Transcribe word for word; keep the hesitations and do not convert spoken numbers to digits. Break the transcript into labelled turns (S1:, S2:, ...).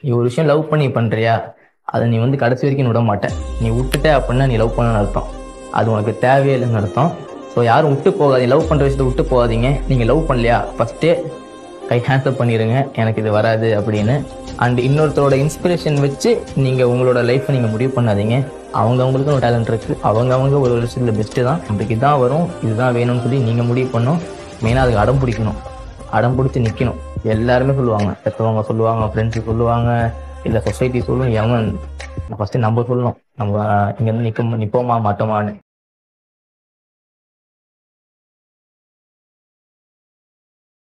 S1: நீ ஒரு விஷயம் லவ் பண்ணி பண்றியா, அதை நீ வந்து கடைசி வரைக்கும் விட மாட்ட. நீ விட்டுட்ட அப்படின்னா நீ லவ் பண்ணணும்னு அர்த்தம். அது உனக்கு தேவையே இல்லைன்னு அர்த்தம். ஸோ யாரும் விட்டு போகாதீங்க, லவ் பண்ற விஷயத்தை விட்டு போகாதீங்க. நீங்க லவ் பண்ணலையா, ஃபர்ஸ்டே கை ஹேண்ட்அப் பண்ணிடுங்க, எனக்கு இது வராது அப்படின்னு. அண்ட் இன்னொருத்தரோட இன்ஸ்பிரேஷன் வச்சு நீங்க உங்களோட லைஃப்பை நீங்க முடிவு பண்ணாதீங்க. அவங்க அவங்களுக்கும் ஒரு டேலண்ட் இருக்கு, அவங்க அவங்க ஒரு விஷயத்துல பெஸ்ட்டு தான், நம்மளுக்கு இதான் வரும், இதுதான் வேணும்னு சொல்லி நீங்க முடிவு பண்ணணும். மெயினாக அதுக்கு அடம் பிடிக்கணும், அடம் பிடிச்சி நிற்கணும். எல்லாருமே சொல்லுவாங்க, பெற்றவங்க சொல்லுவாங்க, ஃப்ரெண்ட்ஸு சொல்லுவாங்க, இல்லை சொசைட்டி சொல்லும், எவன் ஃபஸ்ட்டு நம்ம சொல்லணும், நம்ம இங்கேருந்து நிற்க நிற்போமா மாட்டோமான்னு.